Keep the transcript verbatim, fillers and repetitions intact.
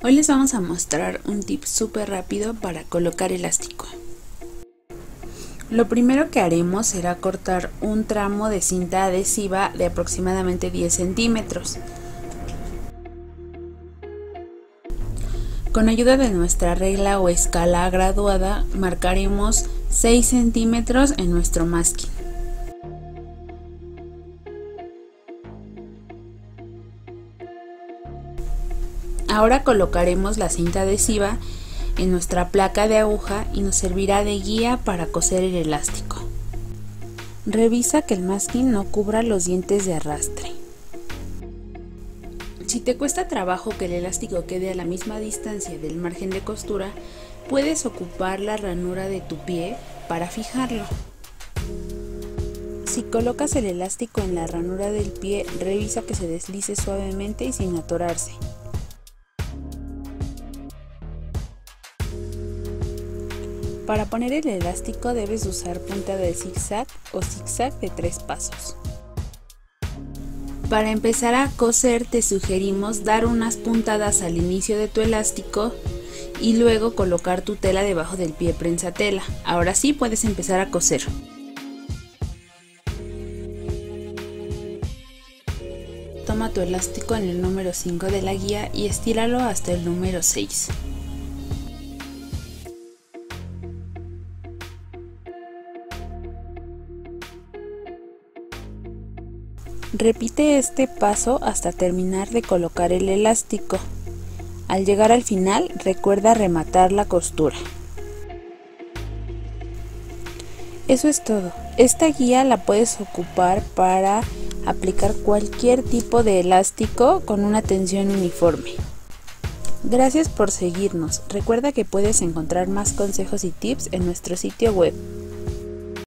Hoy les vamos a mostrar un tip súper rápido para colocar elástico. Lo primero que haremos será cortar un tramo de cinta adhesiva de aproximadamente diez centímetros. Con ayuda de nuestra regla o escala graduada marcaremos seis centímetros en nuestro masking. Ahora colocaremos la cinta adhesiva en nuestra placa de aguja y nos servirá de guía para coser el elástico. Revisa que el masking no cubra los dientes de arrastre. Si te cuesta trabajo que el elástico quede a la misma distancia del margen de costura, puedes ocupar la ranura de tu pie para fijarlo. Si colocas el elástico en la ranura del pie, revisa que se deslice suavemente y sin atorarse. Para poner el elástico debes usar punta de zigzag o zigzag de tres pasos. Para empezar a coser te sugerimos dar unas puntadas al inicio de tu elástico y luego colocar tu tela debajo del pie prensatela. Ahora sí puedes empezar a coser. Toma tu elástico en el número cinco de la guía y estíralo hasta el número seis. Repite este paso hasta terminar de colocar el elástico. Al llegar al final, recuerda rematar la costura. Eso es todo. Esta guía la puedes ocupar para aplicar cualquier tipo de elástico con una tensión uniforme. Gracias por seguirnos. Recuerda que puedes encontrar más consejos y tips en nuestro sitio web.